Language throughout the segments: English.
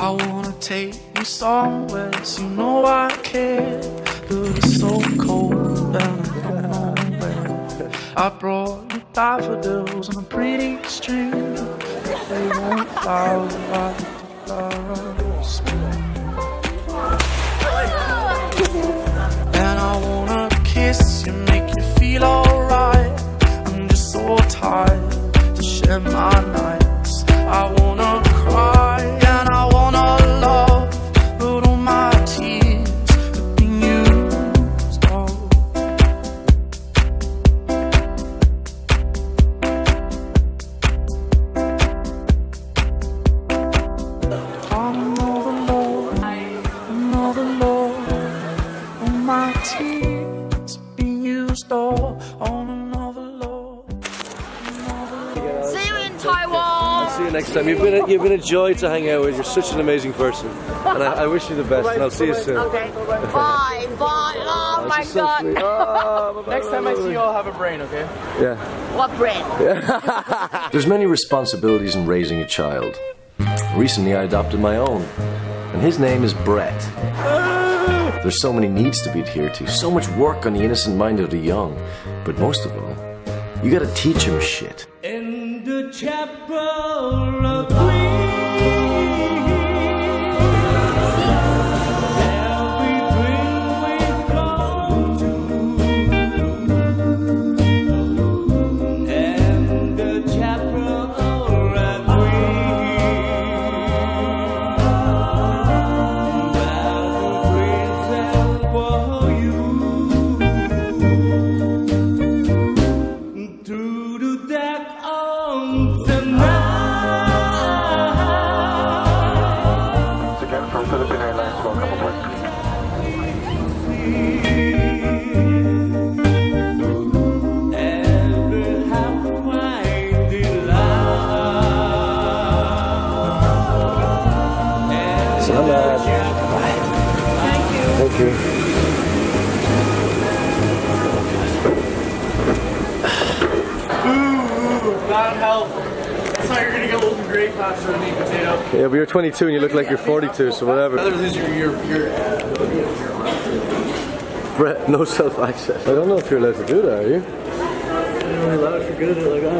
I wanna take you somewhere, so you know I care. But it's so cold and I don't know where. I brought you daffodils on a pretty string. They won't flower like the flowers. And I wanna kiss you, make you feel alright. I'm just so tired to share my nights. I wanna cry and I wanna love, but all my tears have been used up. I'm overload, all my tears have been used up on another load. See you in Taiwan! See you next time. You've been a joy to hang out with. You're such an amazing person, and I wish you the best. And I'll see you soon. Okay, bye, bye. Oh my god. So oh, bye, Next time I see you, I'll have a brain, okay? Yeah. What brain? There's many responsibilities in raising a child. Recently, I adopted my own, and his name is Brett. There's so many needs to be adhered to, so much work on the innocent mind of the young, but most of all, you gotta teach him shit. In the chapel of dreams, every dream we come to, and the chapel of dreams, for you. Through the dark of the night. Again from Philippine Airlines, welcome aboard. Ever have find delight. Salamat. Thank you. Thank you. Not health. That's how you're gonna get old and gray faster than eat potato. Yeah, but you're 22 and you look like you're 42, so whatever. Rather lose your Brett, no self-access. I don't know if you're allowed to do that, are you? You're only allowed if you're good at it like I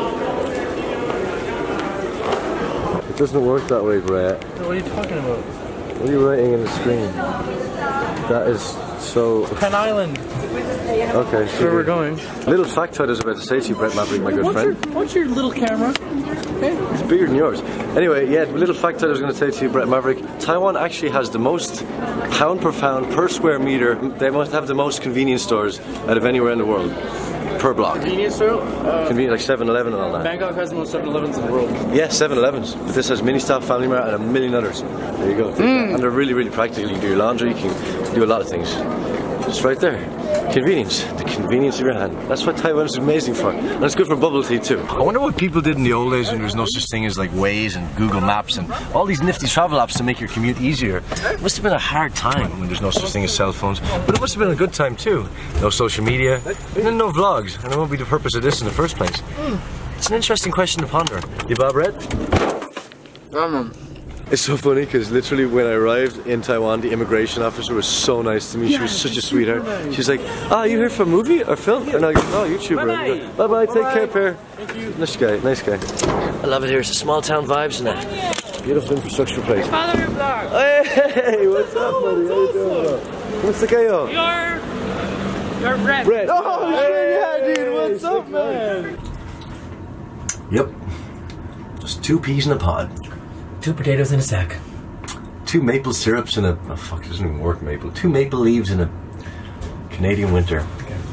am. It doesn't work that way, Brett. What are you talking about? What are you writing in the screen? That is so... Penn Island. Okay. That's where we're going. Little factoid I was about to say to you, Brett Maverick, my good friend. What's your little camera? Okay. It's bigger than yours. Anyway, yeah, little factoid I was going to say to you, Brett Maverick. Taiwan actually has the most pound per pound per square meter. They must have the most convenience stores out of anywhere in the world per block. Convenience store? Convenient, like 7-Eleven and all that. Bangkok has the most 7-Elevens in the world. Yeah, 7-Elevens. But this has Mini-Stop, Family Mart, and a million others. There you go. And they're really, really practical. You can do your laundry, you can do a lot of things. It's right there. Convenience. The convenience of your hand. That's what Taiwan is amazing for. And it's good for bubble tea too. I wonder what people did in the old days when there was no such thing as like Waze and Google Maps and all these nifty travel apps to make your commute easier. It must have been a hard time when there's no such thing as cell phones. But it must have been a good time too. No social media, and then no vlogs. And it won't be the purpose of this in the first place. It's an interesting question to ponder. You Bob Red? It's so funny because literally when I arrived in Taiwan, the immigration officer was so nice to me. She was such a sweetheart. She's like, "Ah, you here for a movie or film?" And I go, "Oh, YouTuber." Bye bye. Take care, pair. Thank you. Nice guy. Nice guy. I love it here. It's a small town vibes and that. Beautiful infrastructure place. Follow your blog. Hey, what's up, buddy? How you doing? What's the kayo? You're Brett. Brett. Oh, yeah, dude. What's up, man? Yep. Just 2 peas in a pod. 2 potatoes in a sack. 2 maple syrups in a... Oh, fuck, it doesn't even work, maple. 2 maple leaves in a Canadian winter.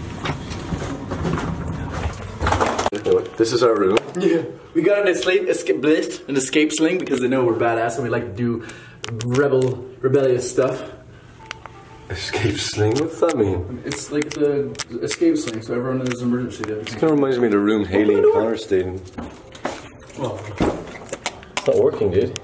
Okay. This is our room. Yeah. We got an escape sling because they know we're badass and we like to do rebellious stuff. Escape sling? What's that mean? It's like the escape sling, so everyone has emergency there. It kind of reminds me of the room Haley and Connor stayed in. Oh. It's not working, dude.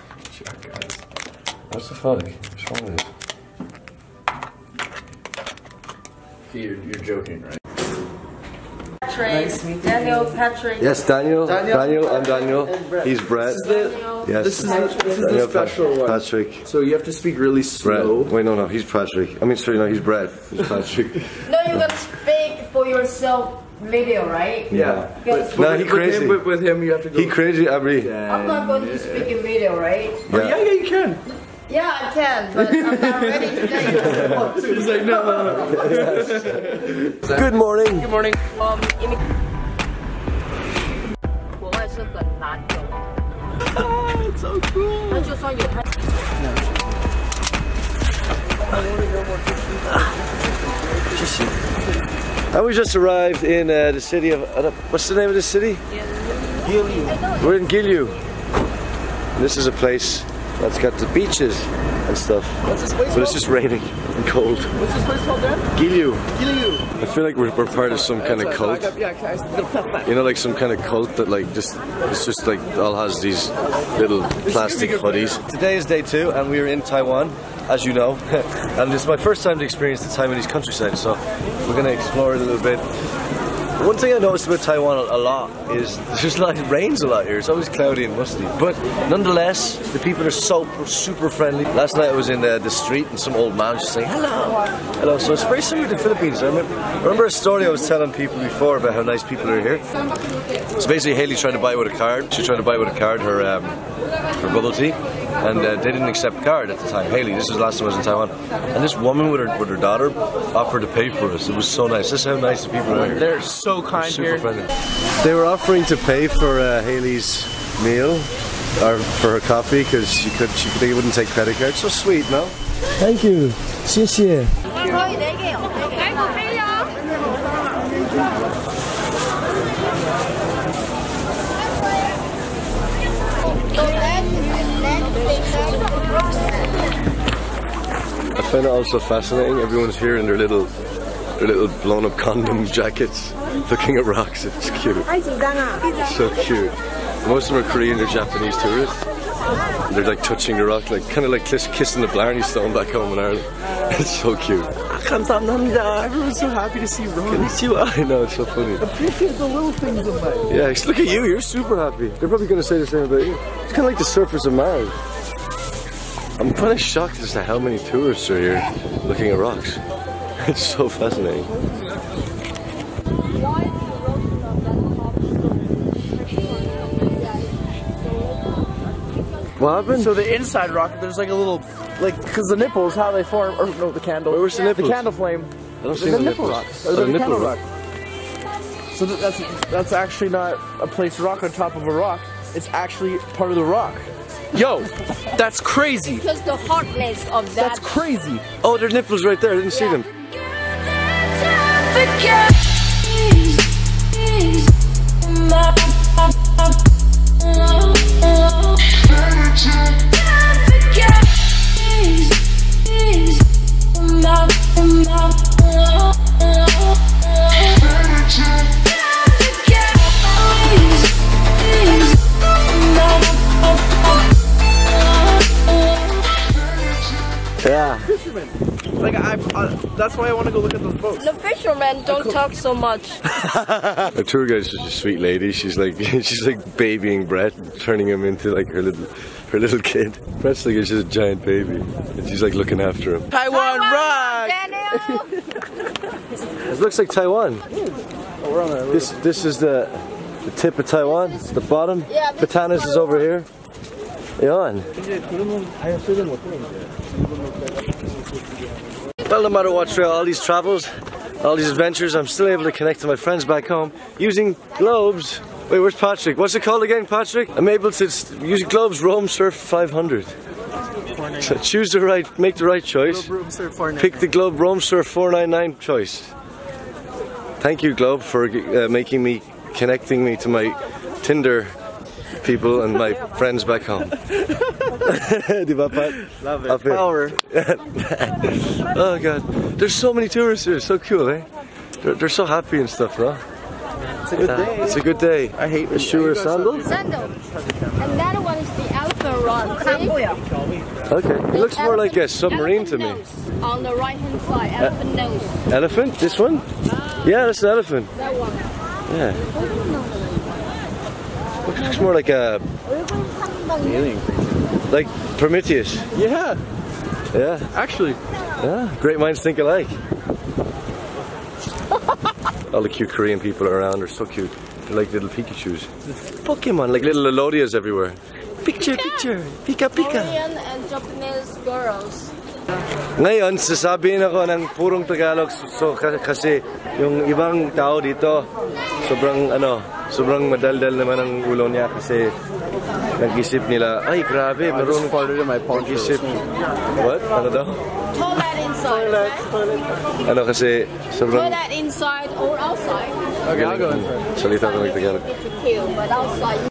What's the fuck? What's wrong with it? You're joking, right? Patrick. Daniel, Patrick. Yes, Daniel. Daniel, I'm Daniel. He's Brett. Yes. This is the Daniel, special one. Patrick. So you have to speak really Brett. slow. Wait, no, he's Patrick. I mean, sorry, no, he's Brett. He's Patrick. No, you're gonna speak for yourself video, right? Yeah. Because No, he crazy. With him, you have to go. He crazy, Abby. I'm not going to speak in video, right? Yeah, you can. Yeah, I can, but I'm not ready today. He's like, no. Good morning. Good morning. 国外是很难有， It's so cool. 那就算有它。 And we just arrived in the city of, what's the name of the city? Gilyu. We're in Gilyu. This is a place that's got the beaches and stuff. What's this place But called? it's just raining and cold. What's this place called, Dan? Gilyu. Gilyu. I feel like we're part of some kind of cult. You know, like some kind of cult that like just, it's just like all has these little plastic hoodies. Today is day 2 and we're in Taiwan, as you know. And it's my first time to experience the Taiwanese countryside, so we're gonna explore it a little bit. One thing I noticed about Taiwan a lot is there's just like, it rains a lot here. It's always cloudy and musty. But nonetheless, the people are so super friendly. Last night I was in the street and some old man was just saying, hello, hello. So it's very similar to the Philippines. I remember a story I was telling people before about how nice people are here. So basically Haley tried to buy with a card. She tried to buy with a card her bubble tea. And they didn't accept card at the time. Haley, this was the last time I was in Taiwan. And this woman with her daughter offered to pay for us. It was so nice. This is how nice the people are here. They're so kind Super here. friendly. They were offering to pay for Haley's meal or for her coffee because they wouldn't take credit cards. So sweet, no? Thank you. 谢谢. I find it also fascinating. Everyone's here in their little blown up condom jackets, looking at rocks. It's cute. So cute. Most of them are Korean or Japanese tourists. And they're like touching the rock, like kind of like kissing the Blarney Stone back home in Ireland. It's so cute. Everyone's so happy to see Rose. I know, it's so funny. Appreciate the little things in life. Yeah, look at you. You're super happy. They're probably going to say the same about you. It's kind of like the surface of Mars. I'm kind of shocked as to how many tourists are here looking at rocks. It's so fascinating. What happened? So the inside rock, there's like a little, like, because the nipples, how they form, or no, the candle. Where's the nipples? The candle flame. I don't see The the nipple nipples. rocks. Oh, The the candle nipple rock. So that's actually not a place to rock on top of a rock. It's actually part of the rock. Yo, that's crazy. Because the hardness of that. That's crazy. Oh, there's nipples right there. I didn't see them. Yeah. Fishermen. Like that's why I want to go look at those boats. The fishermen don't talk so much. The tour guide's such a sweet lady. She's like babying Brett, turning him into like her little kid. Brett's like just a giant baby, and she's like looking after him. Taiwan rock. Daniel! It looks like Taiwan. Oh, we're on a This is the tip of Taiwan. It's the bottom. Yeah, this Batanes is is over here. Yon. Well, no matter what, through all these travels, all these adventures, I'm still able to connect to my friends back home using globes. Wait, where's Patrick? What's it called again, Patrick? I'm able to use globes Roam Surf 500. So choose the right, make the right choice. Pick the Globe Roam Surf 499 choice. Thank you, Globe, for connecting me to my Tinder people and my friends back home. Love it. Power. Oh god, there's so many tourists here. So cool, eh? They're so happy and stuff, no? It's a good day. It's a good day. I hate a shoe or sandals. Sandals. And that one is the elephant rod. See? Okay, it looks more like a submarine to me. Nose on the right hand side, elephant nose. Elephant? This one? Yeah, that's an elephant. That one. Yeah. Looks more like a Alien creature. like Prometheus. Yeah, Yeah. actually. Yeah. Great minds think alike. All the cute Korean people around are so cute. They're like little Pikachus. Pokemon, like little Elodias everywhere. Picture, picture, pika, pika. Korean and Japanese girls. Ngayon, sasabihin ako ng purong Tagalog so kasi yung ibang tao dito sobrang madaldal naman ang ulo niya kasi nag-isip nila, ay grabe, I just farted in my poncho. nag-isip. What? Ano daw? Toilet inside. Okay? Ano kasi sobrang Toilet inside or outside. Okay, I'll go inside. salita ko ng Tagalog. It's a kill, but outside you